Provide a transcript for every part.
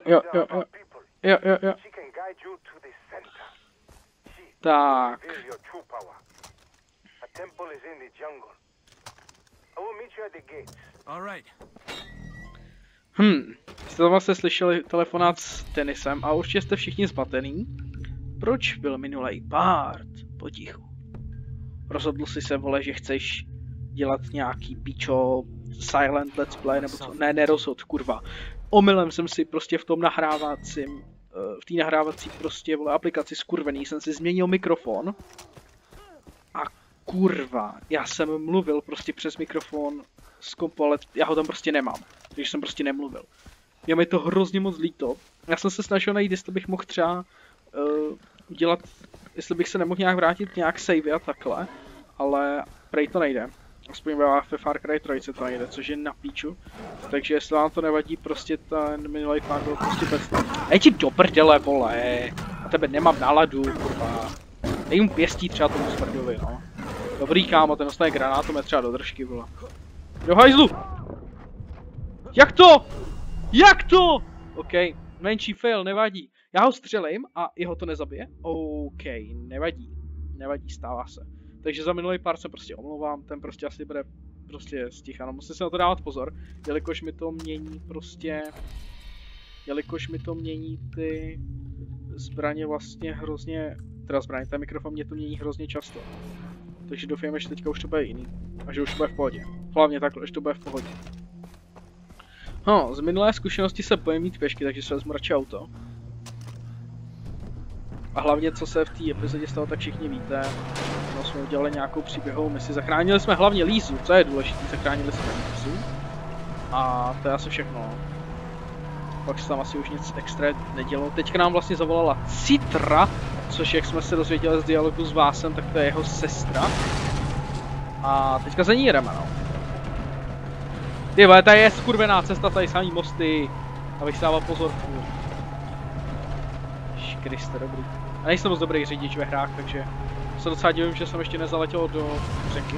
Jo. Tak. Jste vlastně slyšeli telefonát s Denisem a určitě jste všichni zmatený. Proč byl minulej Bart potichu? Rozhodl jsi se, vole, že chceš dělat nějaký pičo silent let's play nebo co? Ne, nerozhod, kurva. Omylem jsem si prostě v tom nahrávacím, v té nahrávací prostě, vole, aplikaci skurvený jsem si změnil mikrofon. A kurva, já jsem mluvil prostě přes mikrofon z kompu, ale já ho tam prostě nemám. Takže jsem prostě nemluvil. Je mi to hrozně moc líto. Já jsem se snažil najít, jestli bych mohl třeba udělat, jestli bych se nemohl nějak vrátit, nějak save a takhle, ale prej to nejde. Aspoň ve Far Cry 3 to nejde, což je na píču. Takže jestli vám to nevadí, prostě ten minulý pár byl prostě bez... Ej ti do prdele, vole! Na tebe nemám náladu, kurva. Dej mu pěstí třeba tomu smrdovi, no. Dobrý kámo, ten dostane granátom třeba do držky, vole. Do hajzlu! Jak to? Jak to? OK, menší fail, nevadí. Já ho střelím a jeho to nezabije? OK, nevadí. Nevadí, stává se. Takže za minulý pár se prostě omlouvám, ten prostě asi bude prostě sticha. No musím se na to dávat pozor, jelikož mi to mění prostě... Jelikož mi to mění ty zbraně vlastně hrozně... Teda zbraně, ten mikrofon mě to mění hrozně často. Takže doufám, že teďka už to bude jiný. A že už to bude v pohodě. Hlavně takhle, že to bude v pohodě. Z minulé zkušenosti se bojím mít pěšky, takže se vezmu radši auto. A hlavně, co se v té epizodě stalo, tak všichni víte. No, jsme udělali nějakou příběhovou misi. Zachránili jsme hlavně Lízu, co je důležité, zachránili jsme Lízu. A to je asi všechno. Pak se tam asi už nic extra nedělo. Teďka nám vlastně zavolala Citra, což jak jsme se dozvěděli z dialogu s Vásem, tak to je jeho sestra. A teďka za ní jedeme, no. Ty vole, tady je skurvená cesta, tady samý mosty. Abych si dával pozor furt. Kriste, dobrý. A nejsem moc dobrý řidič ve hrách, takže se docela divím, že jsem ještě nezaletěl do řeky.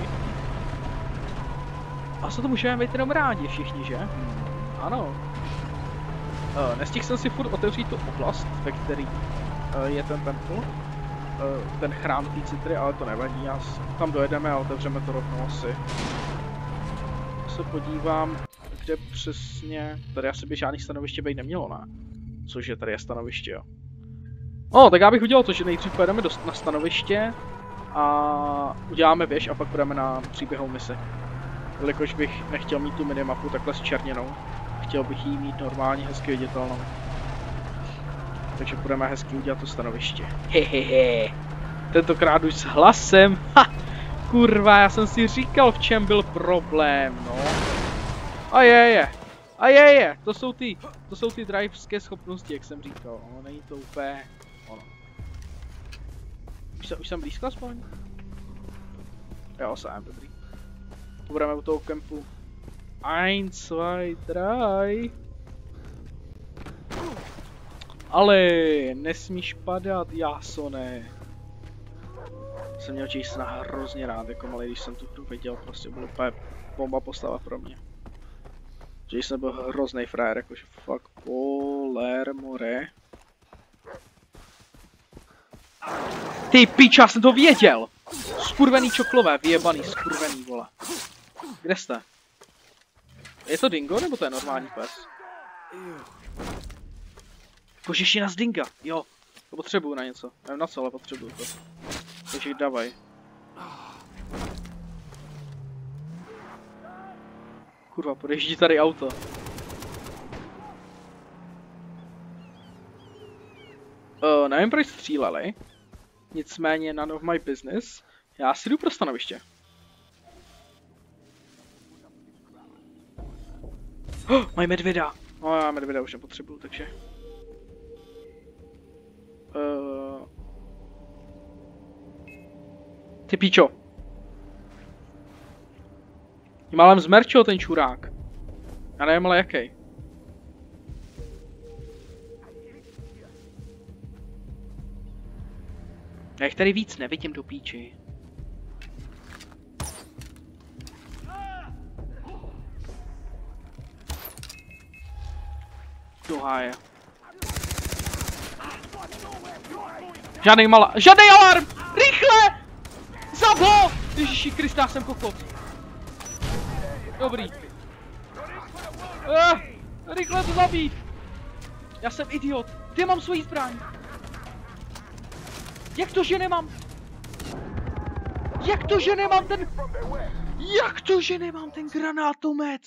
A co to můžeme být jenom rádi všichni, že? Ano. Nestihl jsem si furt otevřít tu oblast, ve který je ten templ. Ten chrám té Citry, ale to nevadí, tam dojedeme a otevřeme to rovnou asi. Se podívám, kde přesně... Tady asi by žádný stanoviště být nemělo, ne? Cože, tady je stanoviště, jo. Tak já bych udělal to, že nejdřív pojedeme na stanoviště a uděláme věž a pak půjdeme na příběhovou misi. Jelikož bych nechtěl mít tu minimapu takhle zčerněnou. Chtěl bych jí mít normálně hezky viditelnou. Takže budeme hezky udělat to stanoviště. Hehehe. Tentokrát už s hlasem. Ha! Kurva, já jsem si říkal, v čem byl problém, no. A je. To jsou ty driveské schopnosti, jak jsem říkal. No, není to úplně ono. Už jsem blízko aspoň? Jo, jsem, dobrý. Budeme u toho kempu. 1, 2, 3. Ale nesmíš padat, Jasone. Jsem měl Jasona hrozně rád, jako malý, když jsem tu hru viděl, prostě byl úplně bomba postava pro mě. Jason byl hrozný frajer, jakože fuck Polermore. Ty pič, já jsem to věděl! Skurvený čoklové, vyjebaný, skurvený, vole. Kde jste? Je to dingo, nebo to je normální pes? Kožešina z dinga, jo. To potřebuju na něco. Nevím na co, ale potřebuju to. Takže dávaj. Kurva, podejíždí tady auto. Nevím, proč stříleli. Nicméně none of my business. Já si jdu pro stanoviště. Mají medvěda. No já medvěda už nepotřebuju, takže... Ty píčo. Málem zmerčil ten čurák. Já nevím, ale jaký. Já jich tady víc nevidím do píči. Do háje. Žádný alarm! Rychle! Zab ho! Ježiši Kriste, já jsem kokot. Dobrý. Rychle to zabít! Já jsem idiot. Kde mám svoji zbraň? Jak to, že nemám? Jak to, že nemám ten... Jak to, že nemám ten granátomet?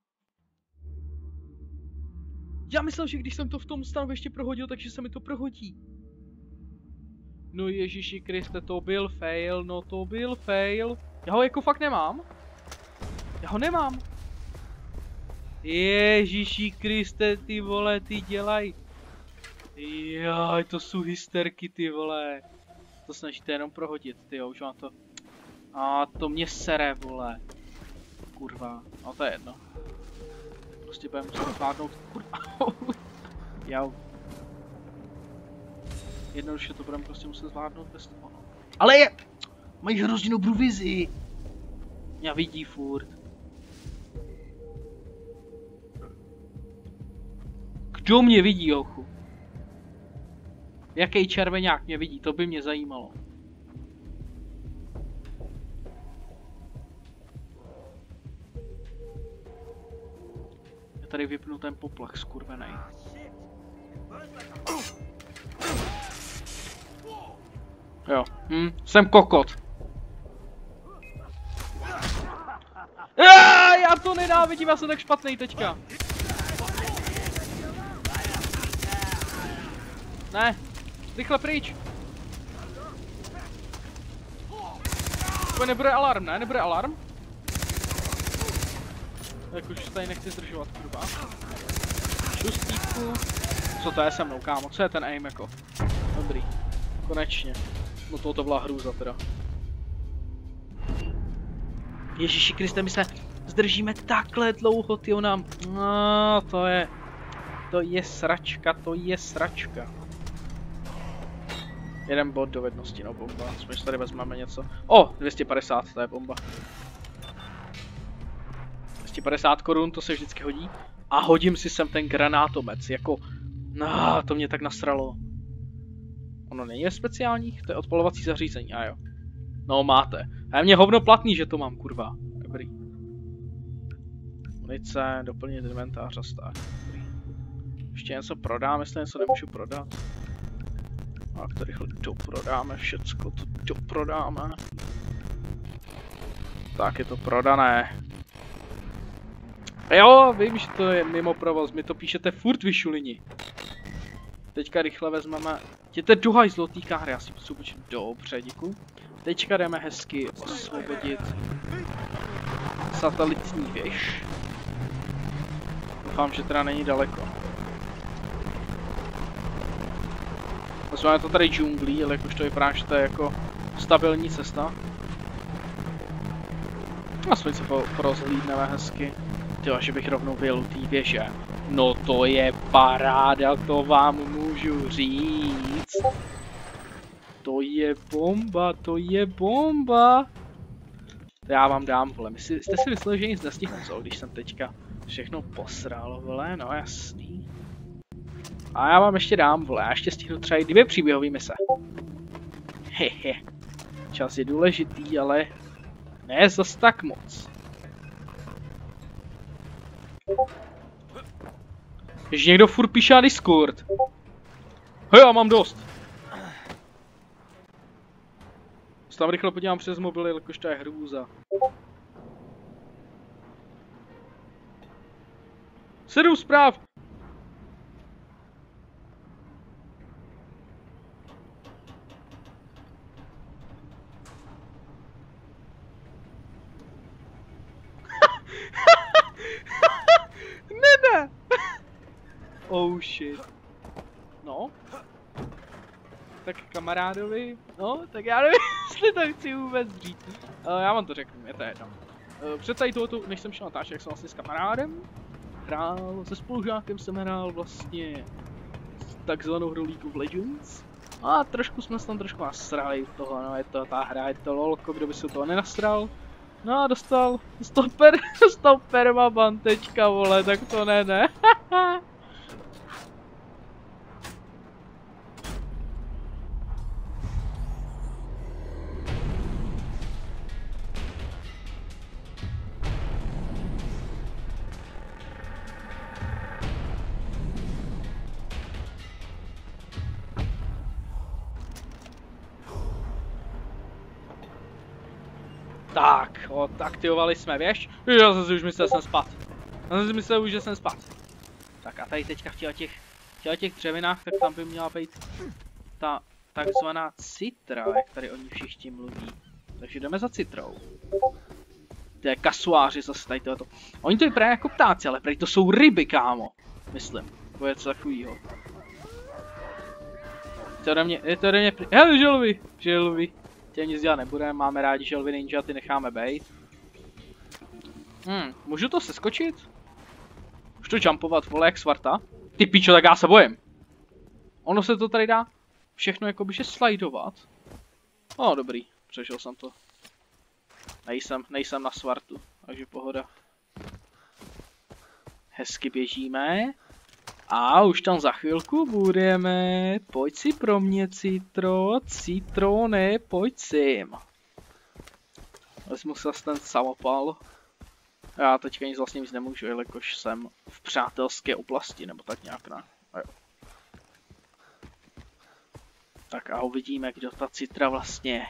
Já myslel, že když jsem to v tom stanu ještě prohodil, takže se mi to prohodí. No Ježíši Kriste, to byl fail, no to byl fail. Já ho jako fakt nemám. Já ho nemám. Ježíši Kriste, ty vole, ty dělaj. Jaj, to jsou hysterky, ty vole. To snažíte jenom prohodit, ty jo, už mám to. A to mě sere, vole. Kurva, no to je jedno. Prostě budeme muset zvládnout, kurva. Jau. Jednoduše to budeme prostě muset zvládnout bez toho. Ale je! Mají hrozně dobrou vizi. Mě vidí furt. Kdo mě vidí, hochu? Jaký červeňák mě vidí, to by mě zajímalo. Já tady vypnu ten poplach skurvenej. Jo, jsem kokot. Já to nenávidím, já jsem tak špatný teďka. Ne, rychle pryč. To nebude alarm, ne? Nebude alarm? Tak už tady nechci zdržovat, kurva. Šustítku. Co to je se mnou, kámo? Co je ten aim jako? Dobrý. Konečně. No to byla hrůza teda. Ježíši Kriste, my se zdržíme takhle dlouho, tyjo nám. No, to je sračka, to je sračka. Jeden bod dovednosti, no bomba. Aspoň tady vezmeme něco. 250, to je bomba. 250 korun, to se vždycky hodí. A hodím si sem ten granátomec, jako... No, to mě tak nasralo. Ono není ve speciálních, to je odpalovací zařízení, a jo. No máte. A je mě hovno platný, že to mám, kurva. Dobrý. Munice, doplnit inventář a tak. Dobrý. Ještě něco prodám, jestli něco nemůžu prodat. Tak to rychle doprodáme všecko, to doprodáme. Tak je to prodané. Jo, vím, že to je mimo provoz, mi to píšete furt vy šulini. Teďka rychle vezmeme, jděte do hajzlo té hry, já si potřebuji dobře, děkuju. Teďka jdeme hezky osvobodit satelitní věž. Doufám, že teda není daleko. Vezmeme to tady džunglí, ale jakož to vypadá, že to je jako stabilní cesta. Aspoň se porozhlídneme hezky. Tyjo, že bych rovnou vyjel u té věže. No to je paráda, to vám můžu říct. To je bomba, to je bomba. To já vám dám, vole. Jste si mysleli, že nic nestihnu, co? Když jsem teďka všechno posral, vole, no jasný. A já vám ještě dám, vole, já ještě stihnu třeba i 2 příběhové mise. Hehe. Čas je důležitý, ale ne zas tak moc. Ještě někdo furt píše na Discord. Hej, já mám dost. Se tam rychle podívám přes mobil, jakož to je hrůza. 7 zpráv! Ne! Oh shit. No. Tak kamarádovi, no, tak já nevím, jestli to chci vůbec říct. Já vám to řeknu, je to jedno. Před tady tohoto, než jsem šel natáčet, jak jsem vlastně s kamarádem hrál, se spolužákem jsem hrál vlastně takzvanou hru League of Legends. A trošku jsme se tam trošku nasrali toho, no, je to ta hra, je to lolko, kdo by se toho nenasral. No a dostal permaban teďka, vole, tak to ne. Tak, odaktivovali jsme, víš? Já jsem si už myslel, že jsem spad. Já jsem si myslel už, že jsem spad. Tak a tady teďka v těch dřevinách, tak tam by měla být ta takzvaná citra, jak tady oni všichni mluví. Takže jdeme za citrou. To je kasuáři zase tady tohleto. Oni to vypadají jako ptáci, ale prej to jsou ryby, kámo. Myslím. To je co takovýho. Je to ode mě hele, želvy. Tě nic dělat nebudeme, máme rádi želvy ninja, ty necháme bejt. Můžu to seskočit? Můžu to jumpovat, vole, jak svarta? Ty pičo, tak já se bojím. Ono se to tady dá všechno jakoby slajdovat. Dobrý, přešel jsem to. Nejsem na svartu, takže pohoda. Hezky běžíme. A už tam za chvilku budeme. Pojď si pro mě, citrone, pojď sem. Vezmu se ten samopal. Já teďka nic vlastně nemůžu, jelikož jsem v přátelské oblasti, nebo tak nějak, ne? Tak a uvidíme, kdo ta citra vlastně je.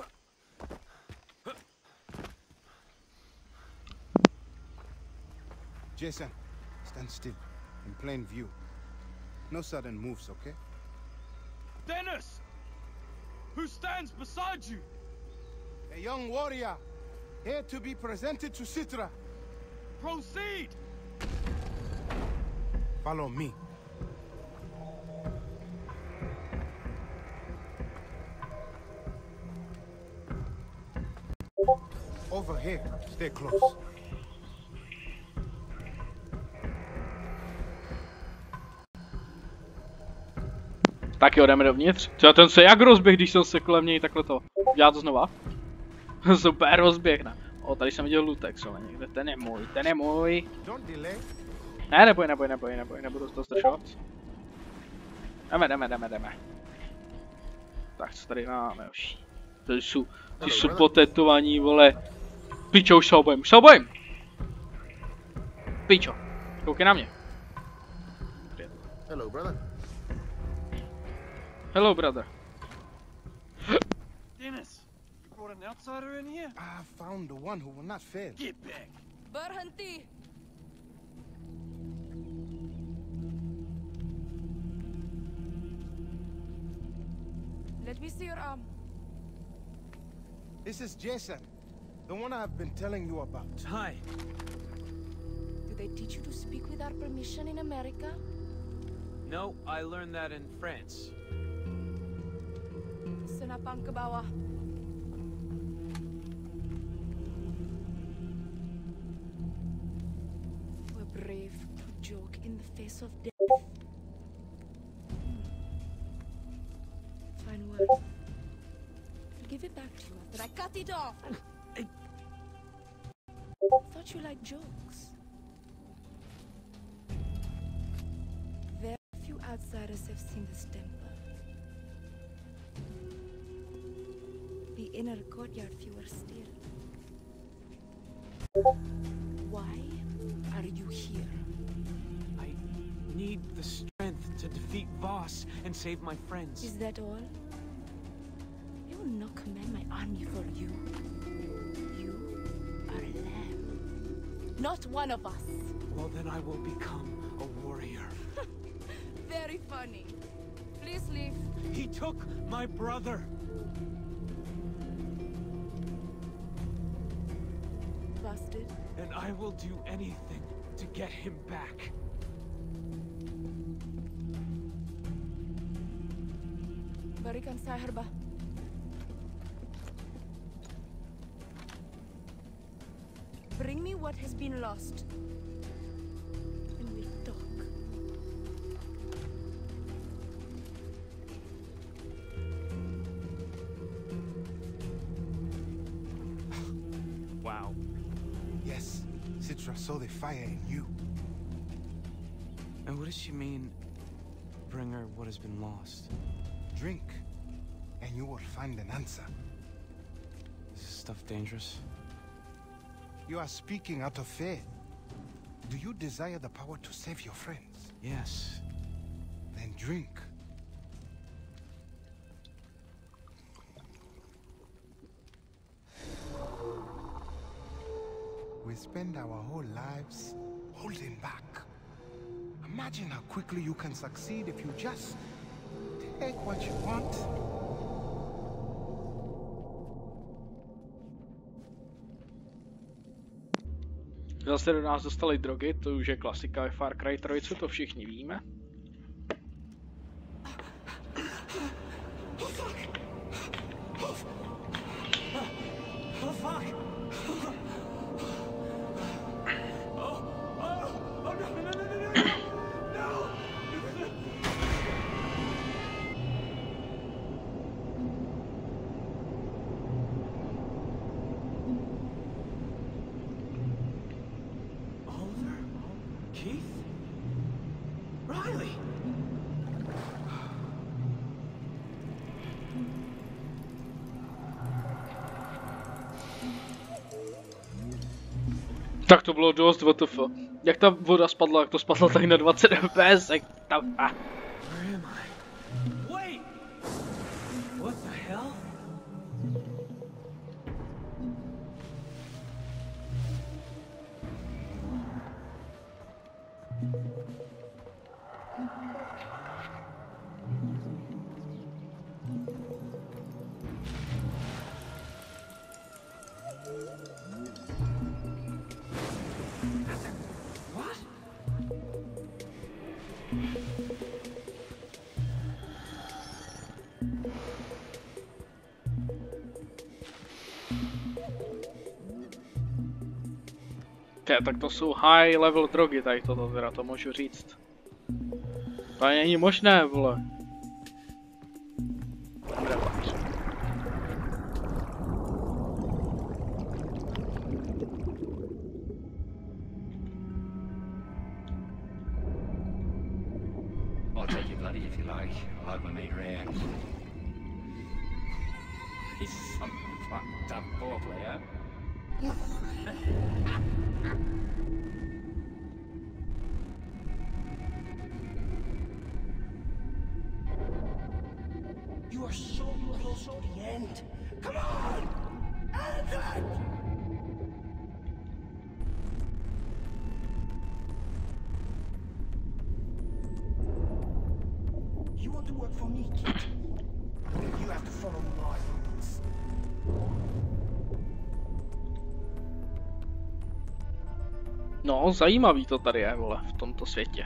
Jason, stand still, in plain view. No sudden moves, okay? Dennis! Who stands beside you? A young warrior, here to be presented to Citra. Proceed! Follow me. Over here, stay close. Tak jo, jdeme dovnitř. Třeba ten se jak rozběh, když jsem se kolem něj takhle to. Dělá to znova. Super rozběh, ne? Tady jsem viděl lootek, co někde. Ten je můj. Ne, nebudu to zdržovat. Jdeme. Tak, co tady máme už? Ty jsou potetovaní, vole. Pičo, už se obojím. Pičo, koukej na mě. Hello, brother. Dennis, you brought an outsider in here? I found the one who will not fail. Get back! Berhenti! Let me see your arm. This is Jason, the one I've been telling you about. Hi. Did they teach you to speak without permission in America? No, I learned that in France. Senapang ke bawah. You were brave to joke in the face of death. Fine word. I'll give it back to you after I cut it off. Thought you liked jokes. Very few outsiders have seen this temple. The inner courtyard fewer still. Why are you here? I need the strength to defeat Voss and save my friends. Is that all? I will not command my army for you. You are a lamb. Not one of us. Well, then I will become a warrior. Very funny. Please leave. He took my brother. Busted. And I will do anything to get him back. Berikan saya herba. Bring me what has been lost. And we'll talk. Wow. Yes, Citra saw the fire in you. And what does she mean, bring her what has been lost? Drink, and you will find an answer. Is this stuff dangerous? You are speaking out of fear. Do you desire the power to save your friends? Yes. Then drink. spend our whole lives holding back. Imagine how quickly you can succeed if you just take what you want. Zase do nás dostaly drogy, to už je klasika ve Far Cry 3, to všichni víme. Tak to bylo dost WTF. Jak ta voda spadla, jak to spadlo tady na 20 fps, jak tam... Where am I? Wait! What the hell? Tak to jsou high level drogy, tady toto teda, to můžu říct. To není možné, vole. I'll take your bloody if you like. I'll have my meat rare. He's some fucked up poor player. You are so close to the end. Come on! Anakin! You want to work for me, kid? You have to follow my rules. No, zajímavý to tady je, vole, v tomto světě.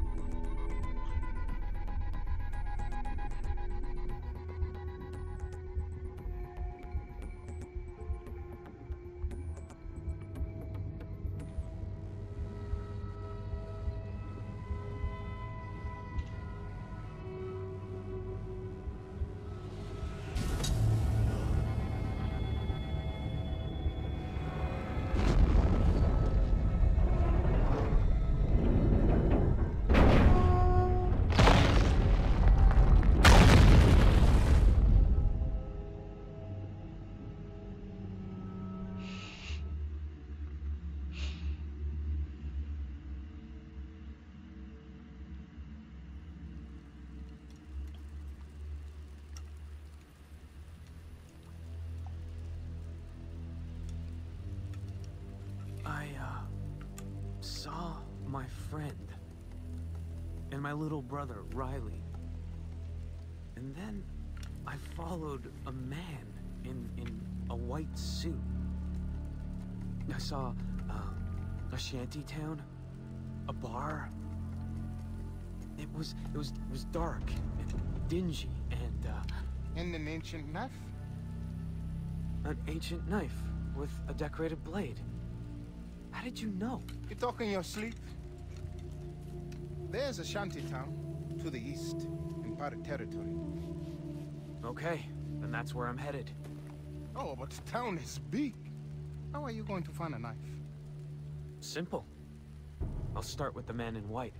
Saw my friend and my little brother Riley, and then I followed a man in a white suit. I saw a shanty town, a bar. It was dark and dingy, And an ancient knife? an ancient knife with a decorated blade. How did you know? You talk in your sleep? There's a shanty town to the east in pirate territory. Okay, then that's where I'm headed. Oh, but the town is big. How are you going to find a knife? Simple. I'll start with the man in white.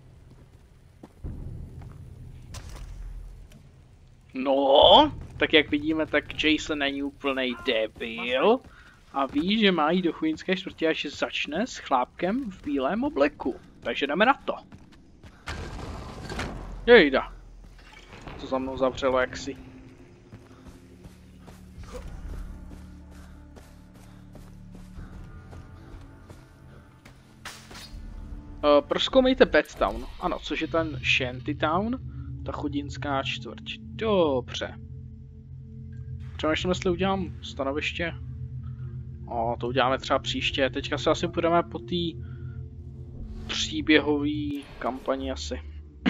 No, tak jak vidíme, tak Jason není úplnej debil a ví, že má jít do chujinské čtvrtě, až začne s chlápkem v bílém obleku. Takže jdeme na to. Jejda. To za mnou zavřelo jaksi. Prozkoumejte Bedtown. Ano, což je ten Shantytown, ta chudinská čtvrť. Dobře. Přemýšlím, jestli udělám stanoviště. To uděláme třeba příště. Teďka se asi půjdeme po té příběhové kampani asi.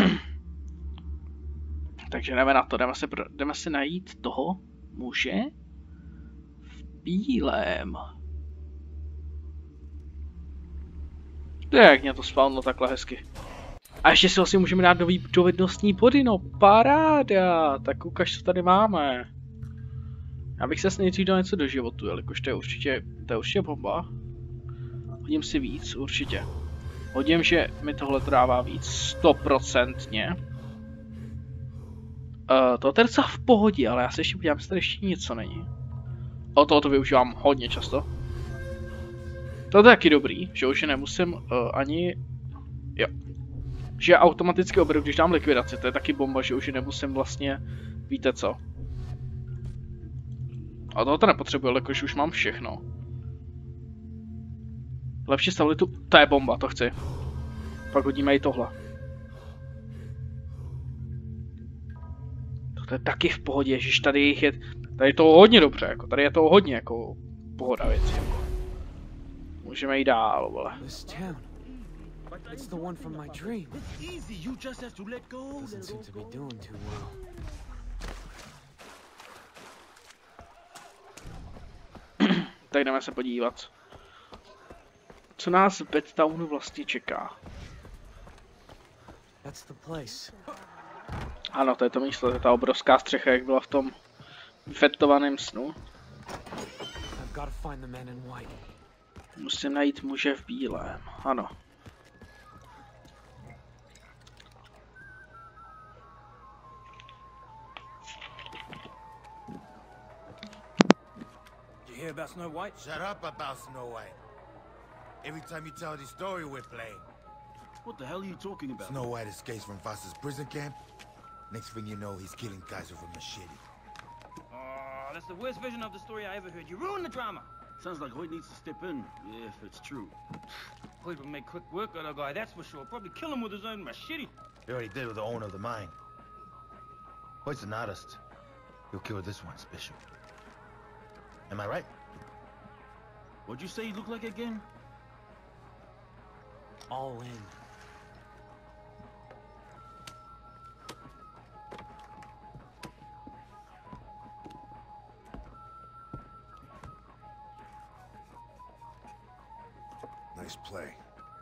Takže jdeme na to, jdeme si najít toho muže v bílém. Jak mě to spavno takhle hezky. A ještě si vlastně můžeme dát nový dovednostní body, no paráda. Tak ukaž, co tady máme. Já bych se nejdřív dal něco do životu, jelikož to je určitě bomba. Hodím si víc, určitě. Hodím, že mi tohle dává víc, 100%. To je docela v pohodě, ale já se ještě podívám, jestli tady ještě něco není. Tohoto využívám hodně často. To je taky dobrý, že už nemusím ani... Jo. Že automaticky oberu, když dám likvidaci, to je taky bomba, že už nemusím vlastně... Víte co? A tohoto nepotřebuji, jelikož už mám všechno. Lepší stabilitu, to je bomba, to chci. Pak hodíme i tohle. To je taky v pohodě, ježiš, tady je to hodně dobře, jako, tady je to hodně, jako, pohoda věcí, jako. Můžeme jít dál, vole. It's the one from my dream. It's easy. You just have to let go. Doesn't seem to be doing too well. Tak jdeme se podívat. Co nás v Bedtownu vlastně čeká? That's the place. Ano, to je to místo, to je ta obrovská střecha, jak byla v tom infektovaném snu. I've got to find the man in white. Musím najít muže v bílém, ano. You hear about Snow White? Shut up about Snow White. Every time you tell the story, we're playing. What the hell are you talking about? Snow White escapes from Voss's prison camp. Next thing you know, he's killing guys with a machete. Oh, that's the worst version of the story I ever heard. You ruined the drama. Sounds like Hoyt needs to step in, if it's true. Hoyt would make quick work of the guy, that's for sure. Probably kill him with his own machete. He already did with the owner of the mine. Hoyt's an artist. He'll kill this one special. Am I right? What'd you say you look like again? All in. Nice play.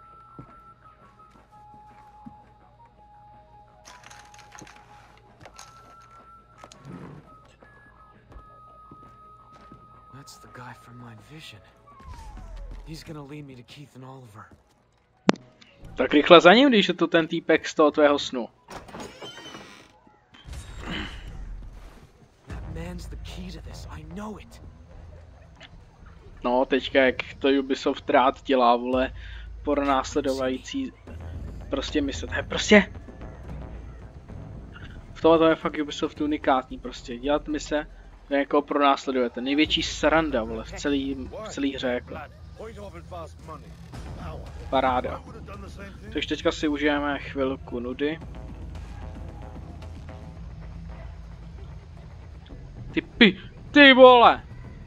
That's the guy from my vision. He's gonna lead me to Keith and Oliver. Tak rychle za ním, když je to ten týpek z toho tvého snu. That man's the key to this. I know it. No, teďka jak to Ubisoft rád dělá, vole, pronásledovající prostě mise. To je prostě... V tomhle to je fakt Ubisoft unikátní, prostě dělat mise, jako pronásledujete. Největší sranda, vole, v celý hře, jako. Paráda. Takže teďka si užijeme chvilku nudy. Ty vole!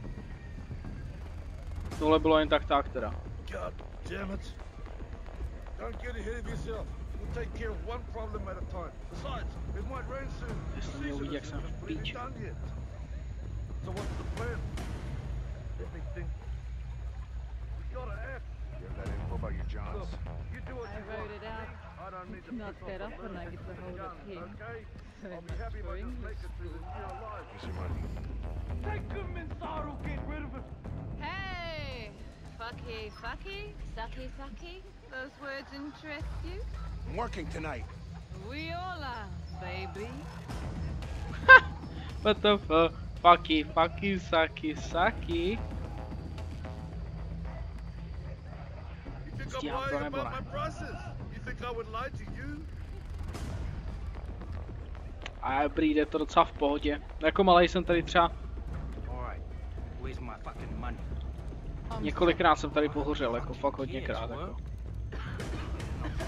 Tohle bylo jen tak teda. God damn it. Don't get ahead of yourself. We'll take care of one problem at a time. Besides, it might rain soon. Jestli mě uvidí, jak jsem v píči. So what's the plan? Let me think. We gotta act. You have that info about your Johns? Look, you do what I you wrote want. it out. I don't need to Not piss that off the often I birds get to with the hold a gun, king. okay? So I'll be much happy if for I just English make it through this year alive. Here's your money. Take him inside or get rid of him. Hey! Fucky, sucky, sucky. Those words interest you? I'm working tonight. We all are, baby. What the fuck? Fucky, sucky. You think I'm lying about my prices? You think I would lie to you? A dobrý, jde to docela v pohodě. Jako malej jsem tady třeba... Alright, where's my fucking money? Několikrát jsem tady pohořel, jako fakt hodněkrát, jako.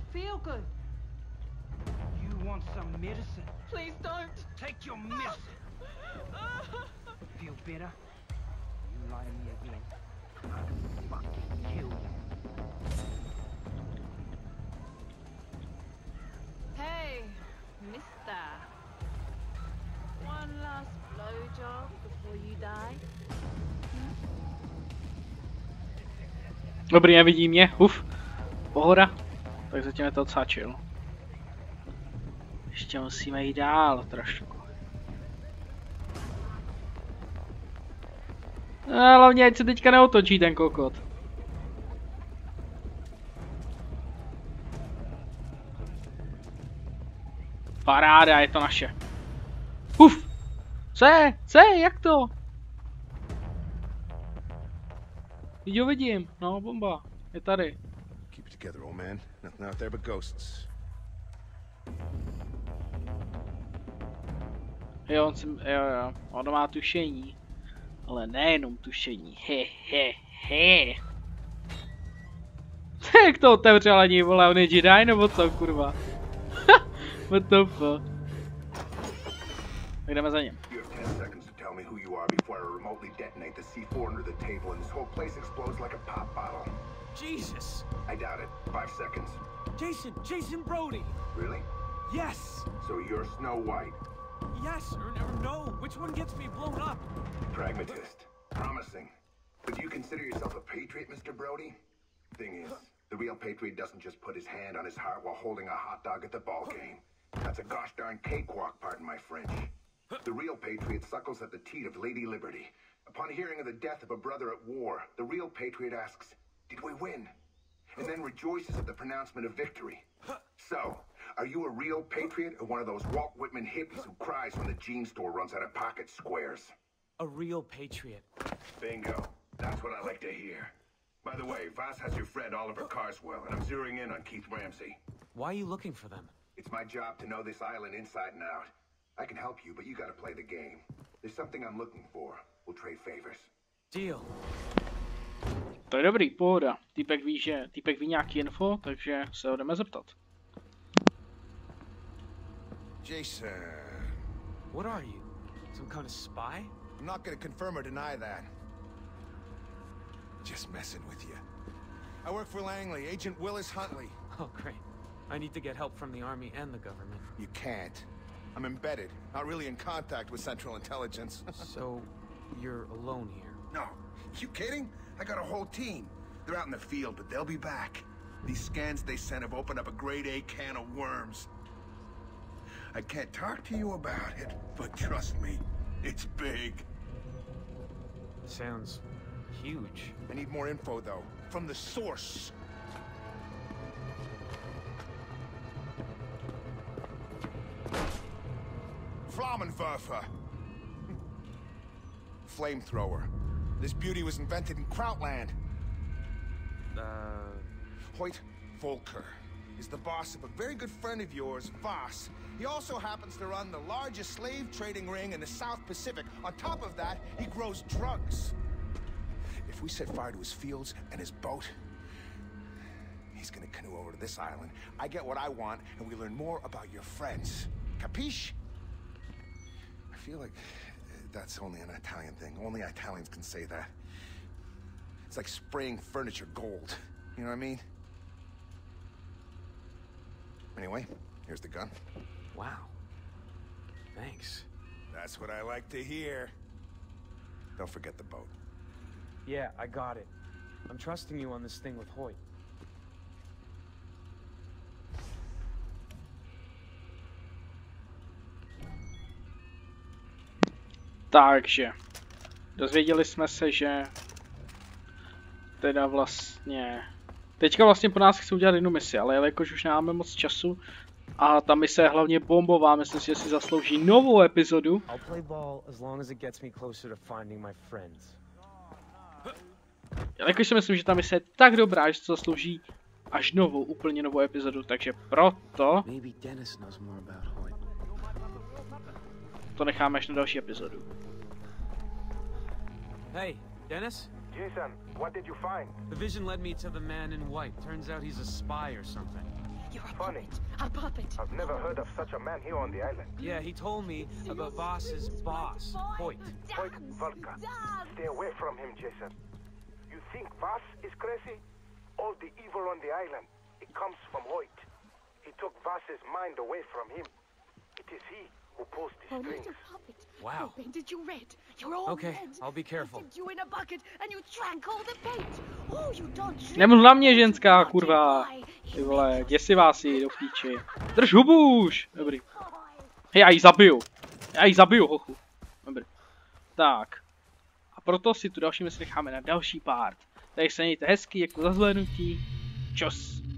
feel good. You want some medicine? Please don't. Take your medicine. Feel better? You lie to me again, I'll fucking kill you. Hey, mister. One last blowjob before you die? Dobrý, nevidí mě. Pohoda. Tak zatím je to docela chill. Ještě musíme jít dál trošku. A hlavně, ať se teďka neotočí ten kokot. Paráda, je to naše. Co je, jak to? Jo, vidím, no, bomba, je tady. Keep it together, old man. Nothing out there but ghosts. Jo, on má tušení. Ale nejenom tušení, he. Jak to otevřel ani, vole, on je Jedi nebo co, kurva? What the fuck? Tak jdeme za ním. You have 10 seconds to tell me who you are before I remotely detonate the C4 under the table and this whole place explodes like a pop bottle. Jesus! I doubt it. 5 seconds. Jason Brody! Really? Yes! So you're Snow White. Yes or no? Which one gets me blown up? Pragmatist. Promising. But do you consider yourself a patriot, Mr. Brody? Thing is, the real patriot doesn't just put his hand on his heart while holding a hot dog at the ball game. That's a gosh darn cakewalk, pardon my French. The real patriot suckles at the teat of Lady Liberty. Upon hearing of the death of a brother at war, the real patriot asks, "Did we win?" And then rejoices at the pronouncement of victory. So, are you a real patriot or one of those Walt Whitman hippies who cries when the jean store runs out of pocket squares? A real patriot. Bingo. That's what I like to hear. By the way, Voss has your friend Oliver Carswell, and I'm zeroing in on Keith Ramsey. Why are you looking for them? It's my job to know this island inside and out. I can help you, but you gotta play the game. There's something I'm looking for. We'll trade favors. Deal. To je dobrý, pohoda. Týpek ví nějaký info, takže se ho jdeme zeptat. Jason. What are you? Some kind of spy? I'm not gonna confirm or deny that. Just messing with you. I work for Langley, Agent Willis Huntley. Oh, great. I need to get help from the Army and the government. You can't. I'm embedded, not really in contact with Central Intelligence. So, you're alone here? No. You kidding? I got a whole team. They're out in the field, but they'll be back. These scans they sent have opened up a grade A can of worms. I can't talk to you about it, but trust me, it's big. Sounds huge. I need more info, though, from the source. Flammenwerfer. Flamethrower. This beauty was invented in Krautland. Hoyt Volker is the boss of a very good friend of yours, Voss. He also happens to run the largest slave trading ring in the South Pacific. On top of that, he grows drugs. If we set fire to his fields and his boat, he's gonna canoe over to this island. I get what I want, and we learn more about your friends. Capiche? I feel like that's only an Italian thing. Only Italians can say that. It's like spraying furniture gold. You know what I mean? Anyway, here's the gun. Wow. Thanks. That's what I like to hear. Don't forget the boat. Yeah, I got it. I'm trusting you on this thing with Hoyt. Takže, dozvěděli jsme se, že teda vlastně, teďka vlastně po nás chci udělat jednu misi, ale jelikož už nemáme moc času a ta mise je hlavně bombová, myslím si, že si zaslouží novou epizodu. Jelikož si myslím, že ta mise je tak dobrá, že to zaslouží až novou, úplně novou epizodu, takže proto to necháme až na další epizodu. Hey, Dennis? Jason, what did you find? The vision led me to the man in white. Turns out he's a spy or something. You're funny. I'll pop it. I've never heard of such a man here on the island. Yeah, he told me about Voss's boss, Hoyt. Hoyt Volker. Stay away from him, Jason. You think Voss is crazy? All the evil on the island, it comes from Hoyt. He took Voss's mind away from him. It is he who pulls the strings. Wow. I painted you red. You're all Okay, red. I'll be careful. I dipped you in a bucket and you drank all the paint. Oh, you don't drink. Nemluv na mě, ženská, kurva. Ty vole, děsivá si do píči. Drž hubu už. Dobrý. Hej, já jí zabiju. Já jí zabiju, hochu. Dobrý. Tak. A proto si tu další mysl necháme na další part. Tady se mějte hezky, jako za zhlédnutí. Čus.